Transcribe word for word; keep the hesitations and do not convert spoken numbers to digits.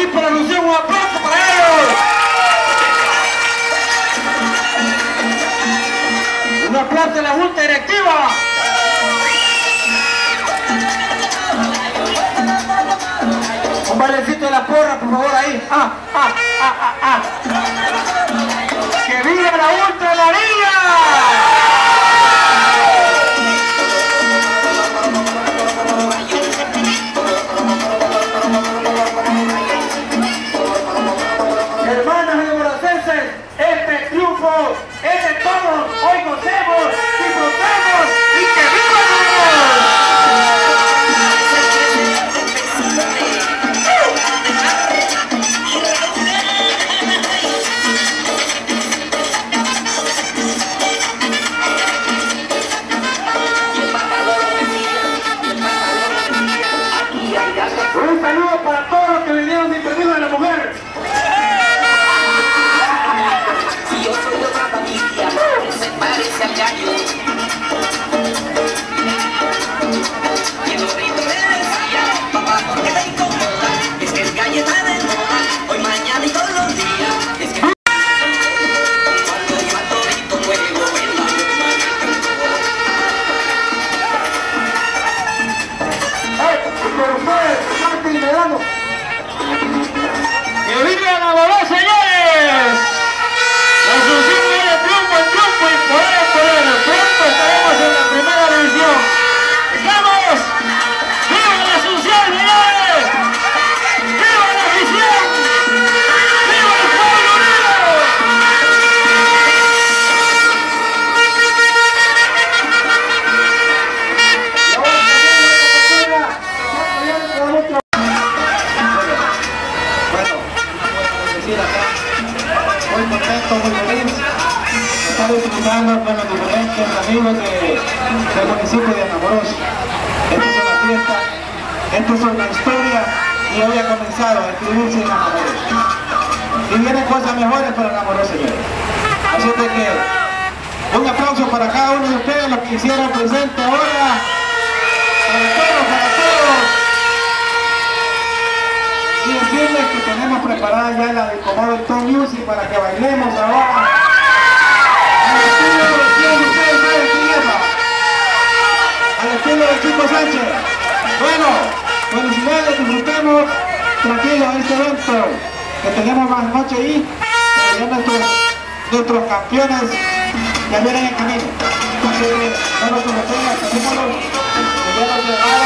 equipo de alusión, un aplauso para ellos. Un aplauso a la junta directiva. Un bailecito de la porra, por favor, ahí. Ah, ah, ah, ah, ah. ¡Que viva la ultramarina! Hermanos enamoracenses, este triunfo es de todos. Hoy gocemos, disfrutemos y que viva el amor. Un saludo para todos los que vinieron sin permiso de la mujer. Si yo soy de otra familia, se parece al gallo. Y el gorrito me decía, papá, ¿por qué te incomoda? Es que el gallo está de moda, hoy, mañana y todos los días. Es que cuando lleva el torito nuevo, el gallo ¡Ay! ¡Por ustedes! ¡Martín Medrano! ¡Que viva la mamá, señores! La Asunción viene triunfo en triunfo y poder en poder. Pronto estaremos en la primera división. ¡Estamos! ¡Viva la Asunción, señores! ¡Viva la afición! ¡Viva el pueblo unido! Muy contento, muy feliz de estar disfrutando con los diferentes amigos de, del municipio de Anamoros. Esta es una fiesta, esta es una historia y hoy ha comenzado a escribirse en Anamoros. Y vienen cosas mejores para Anamoros, señores. Así de que un aplauso para cada uno de ustedes, los que hicieron presente ahora. Para todos, para todos. Y decirles que tenemos preparada ya la de Comodo Tom Music para que bailemos ahora. Al estilo de quién ustedes saben quién es. Al estilo de Chico Sánchez. Bueno, felicidades, disfrutemos tranquilos este evento, que tenemos más noche ahí, pero ya nuestros, nuestros campeones ya vienen en camino. Así que no los conocemos, tenemos que ya los